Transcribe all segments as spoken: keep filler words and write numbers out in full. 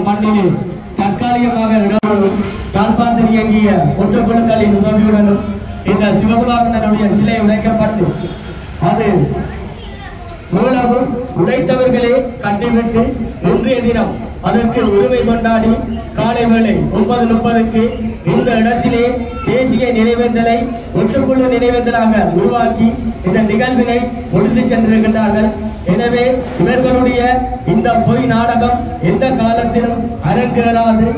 மண்ணிலே தற்காலிகமாக யாழ்ப்பாணத்தில் இயங்கிய ஒற்றக்குழுக்களின் உதவியுடனும் இந்த சிவகுமாரனுடைய சிலை உடைக்கப்பட்டு அது மூலமும் உடைத்தவர்களே கட்டிவிட்டு இன்றைய தினம் அதற்கு உரிமை கொண்டாடி காலை வேளை ஒன்பது முப்பதுக்கு இந்த இடத்திலே தேசிய நினைவேந்தலை ஒற்றுக்குழு நினைவேந்தலாக உருவாக்கி இந்த நிகழ்வினை முடித்து சென்றிருக்கின்றார்கள். எனவே இவர்களுடைய இந்த பொய் நாடகம் எந்த காலத்திலும் அரங்கேறாது.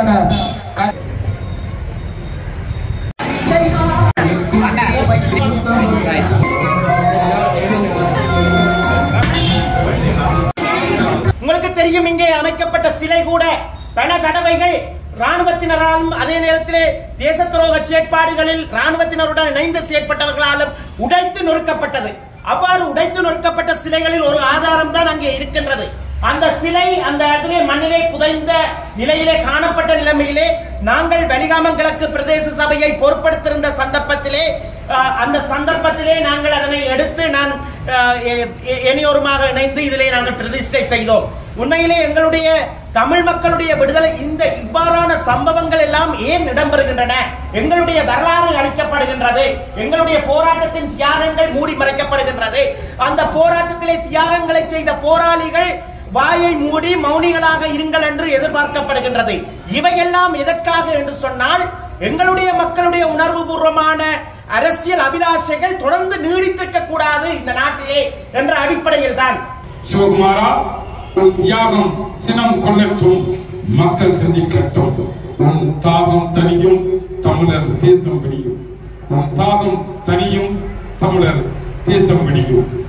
உங்களுக்கு தெரியும், இங்கே அமைக்கப்பட்ட சிலை கூட பல தடவைகள் ராணுவத்தினராலும் அதே நேரத்திலே தேச துரோக செயற்பாடுகளில் ராணுவத்தினருடன் இணைந்து செயற்பட்டவர்களாலும் உடைத்து நொறுக்கப்பட்டது. அவ்வாறு உடைத்து நொறுக்கப்பட்ட சிலைகளில் ஒரு ஆதாரம் தான் அங்கே இருக்கின்றது. அந்த சிலை அந்த இடத்திலே மண்ணிலே புதைந்த நிலையிலே காணப்பட்ட நிலைமையிலே நாங்கள் வெலிகாமன் கிழக்கு பிரதேச சபையை பொறுப்படுத்திருந்த சந்தர்ப்பத்திலே அந்த சந்தர்ப்பத்திலே நாங்கள் அதனை எடுத்து நான் இணையோருமாக இணைந்து இதிலே நாங்கள் பிரதிஷ்டை செய்தோம். உண்மையிலே எங்களுடைய தமிழ் மக்களுடைய விடுதலை இந்த இவ்வாறான சம்பவங்கள் எல்லாம் ஏன் இடம்பெறுகின்றன? எங்களுடைய வரலாறு அளிக்கப்படுகின்றது, எங்களுடைய போராட்டத்தின் தியாகங்கள் மூடி மறைக்கப்படுகின்றது. அந்த போராட்டத்திலே தியாகங்களை செய்த போராளிகள் வாயை மூடி மௌனிகளாக இருங்கள் என்று எதிர்பார்க்கப்படுகின்றது. இவையெல்லாம் எதற்காக என்று சொன்னால், எங்களுடைய மக்களுடைய உணர்வு பூர்வமான அரசியல் அபிலாஷைகள் தொடர்ந்து நீடித்திருக்க கூடாது இந்த நாட்டிலே என்ற அடிப்படையில் தான். சிவகுமாரா, உன் தியாகம் சினம் கொள்ளட்டும், மக்கள் சிந்திக்கட்டும். உன் தாகம் தனியும் தமிழர் தேசம் விடியும். உன் தாகம் தனியும் தமிழர் தேசம் விடியும்.